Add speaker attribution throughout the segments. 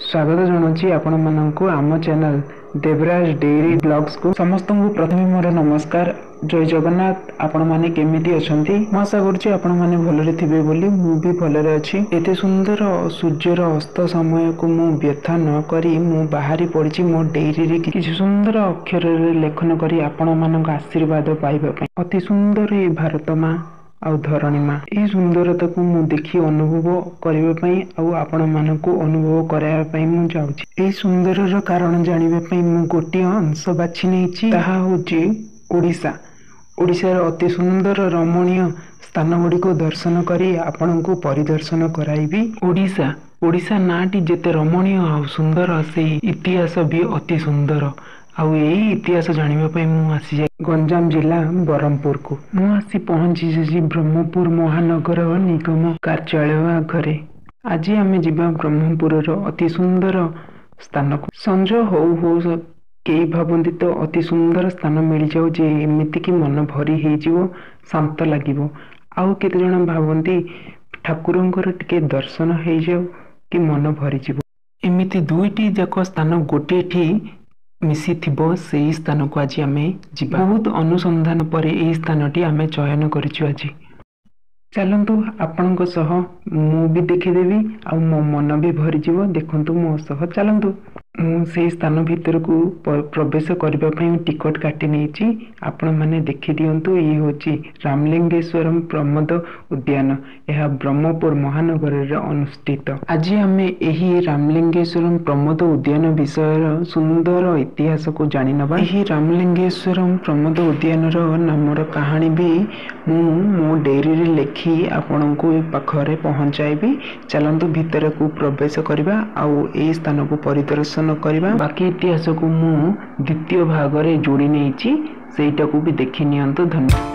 Speaker 1: स्वागत जनाऊँ आपण मानक आम चैनल देवराज डेयरी ब्लॉग्स को समस्त को प्रथम मोर नमस्कार। जय जगन्नाथ। आपण माने केमिति अछंती? मैं आशा करुच्ची आपण माने भलरे थिबे बोली। मु भी भलरे अछि। एते सुंदर सूर्यर अस्त समय को मु व्यथा न करी मु बाहरी पड़िछि मो डेयरी रे किछि सुंदर अक्षर रे लेखन करी आपण मानक आशीर्वाद पाइबा पई। अति सुंदर ए भारत मां आउ धरणी मां ए सुंदरता को मु देखि अनुभव करबा पई आउ आपण मानकु अनुभव कराया पई मु जाउछि। ए सुंदरर कारण जानिबा पई मु गोटे अंश बाछि नेछि, ताहा होछि ओडिशा। ओडिशार अति सुंदर रमणीय स्थान गुडी को दर्शन करी आपनकु परिदर्शन कराइबी। ओडिशा नाटी जेते रमणीय आउ सुंदर से इतिहास भी अति सुंदर। आउ यही इतिहास जानिबा पई मु आसी जाय गंजाम जिला बरहमपुर को मु आसी पहुंची जे ब्रह्मपुर महानगर निगम कार्यालय घरे। आज आमे जिबा ब्रह्मपुर अति सुंदर स्थान को। संज हो कई भावती तो अति सुंदर स्थान मिल जाऊ जे एमिति की मन भरी हे जीवो, शांत लागिवो। आउ केते जण भावती ठाकुरंकर टिके दर्शन हे जाऊ कि मन भरी जीवो। एमिति दुईटी जाक स्थान गोटे ठी मिसी थिबो सेही स्थान को आज आमे जिबा। बहुत अनुसंधान परे एही स्थानटी आमे चयन करिछु। आज चलंतु आपनक सह मु भी देखिदेवी आ मो मन भी भरी जीवो। देखंतु मो सह चलंतु। मु सेही स्थान भीतर को प्रवेश करबा पई टिकट काटी नेछि। आपण माने देखि दियंतु। ई होछि रामलिंगेश्वर प्रमोद उद्यान। यह ब्रह्मपुर महानगर रे अनुष्ठित। आज आमे एही रामलिंगेश्वर प्रमोद उद्यान विषय सुंदर इतिहास को जानि नबा। एही रामलिंगेश्वर प्रमोद उद्यान रो नामर कहानी भी मु मो डेयरी रे लेखि आपनकु पाखरे पहुंचाइबी। चलंतु भीतर को प्रवेश करबा आउ ए स्थान को परिदर्शन करबा। बाकी इतिहास को मु द्वितीय भाग रे जोड़ी नेछि, सेटा को भी देखि नियंतु। धन्यवाद।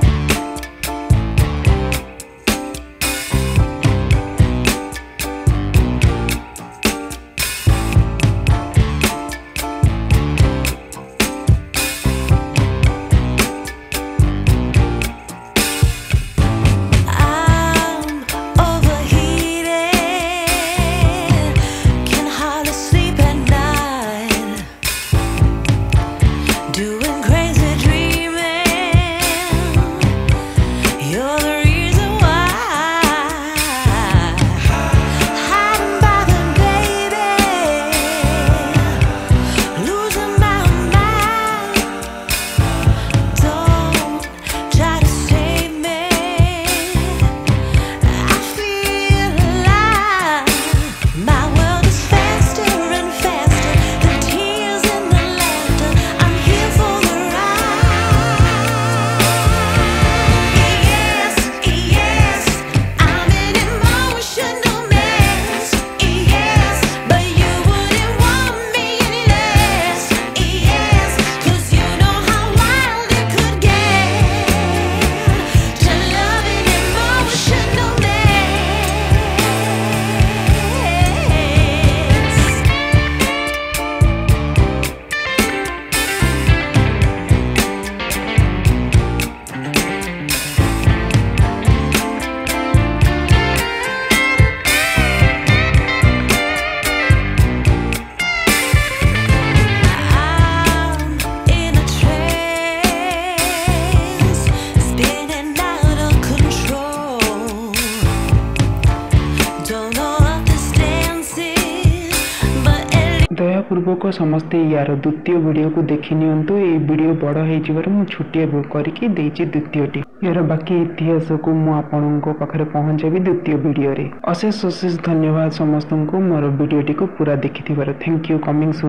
Speaker 1: दयापूर्वक समस्ते यार द्वितीय वीडियो को देखि नियंतु। ए वीडियो बड़ हो जिबार मु छुटिया करके देछि द्वितीयटी। यार बाकी इतिहास को मु आपनको पाखरे पहुंचाबी द्वितीय वीडियो रे। अशेष धन्यवाद समस्त को मोर वीडियोटी को पूरा देखिथिबार। Thank you. Coming soon.